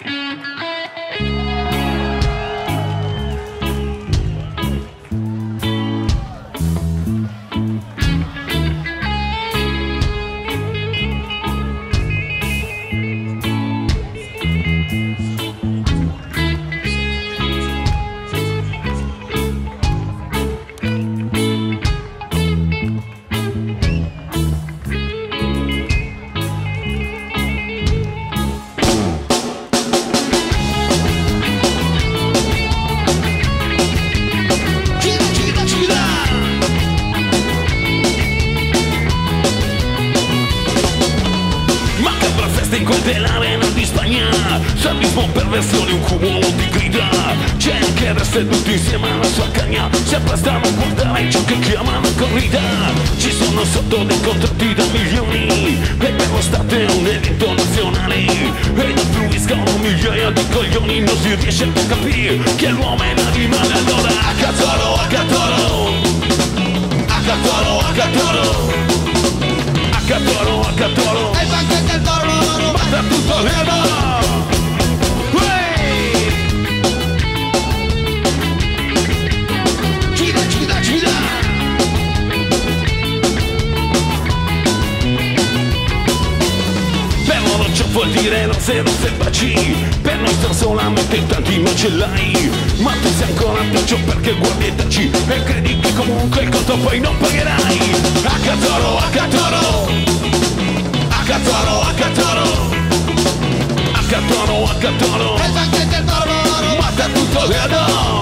in quel dell'arena di Spagna, sadismo, perversione, un cumulo di grida. C'è anche il resto tutti insieme alla sua cagna, si apprestano a guardare ciò che chiamano corrida. Ci sono sotto dei contratti da milioni e per lo Stato è un evento nazionale e non fluiscono migliaia di coglioni. Non si riesce a capire chi è l'uomo e l'animale. Allora accatoro, accatoro, accatoro, accatoro, accatoro, accatoro, e anche del toro, mata tutto l'erba. gira, gira, gira. Per loro ciò vuol dire non zero selvaci, per noi sono solamente tanti macellai. Ma tu sei ancora peggio perché guardi e taci e credi che comunque il conto poi non pagherai. Accatoro, accatoro, accatoro, accatoro, accatoro, accatoro, E anche del toro, mata tutto l'erba.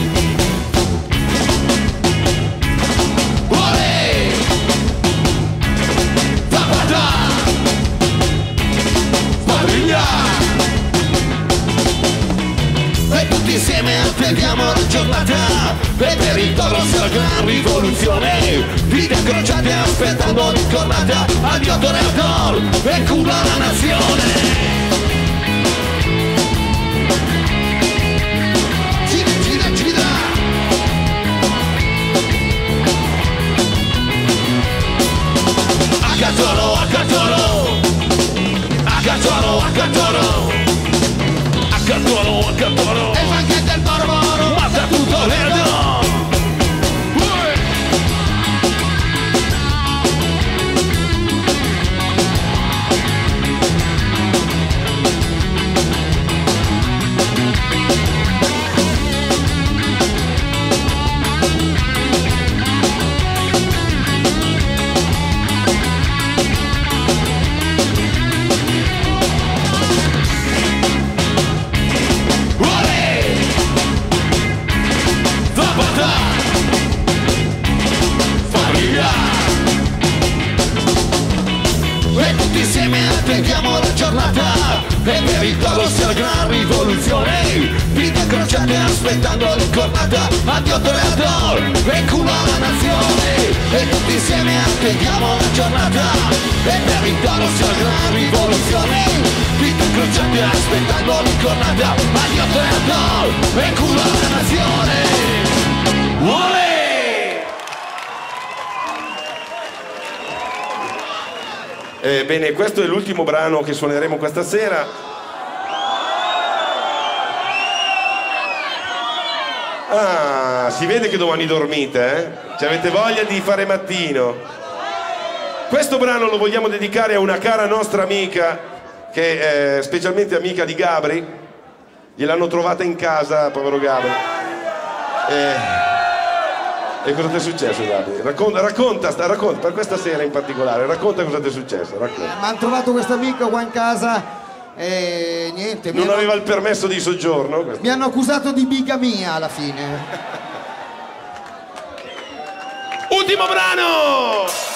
e tutti insieme attendiamo la giornata e per il toro sia la gran rivoluzione. Vite incrociate aspettando l'incornata, addio toreador e culo alla nazione. Gira, gira, gira. Accatoro, accatoro, accatoro, accatoro, accatoro, accatoro, E anche del toro, mata tutto l'erba. e tutti insieme attendiamo la giornata e per il toro sia la gran rivoluzione. Vite incrociate aspettando l'incornata, addio toreador e culo alla nazione. E tutti insieme attendiamo la giornata e per il toro sia la gran rivoluzione. Vite incrociate aspettando l'incornata, addio toreador e culo alla nazione. Bene, questo è l'ultimo brano che suoneremo questa sera. Ah, si vede che domani dormite, eh? Ci avete voglia di fare mattino. Questo brano lo vogliamo dedicare a una cara nostra amica, che è specialmente amica di Gabri. Gliel'hanno trovata in casa, povero Gabri. E cosa ti è successo, Gabri? Racconta per questa sera in particolare, racconta cosa ti è successo, racconta. Mi hanno trovato questo amico qua in casa e niente. Non aveva il permesso di soggiorno? Mi hanno accusato di bigamia alla fine. Ultimo brano!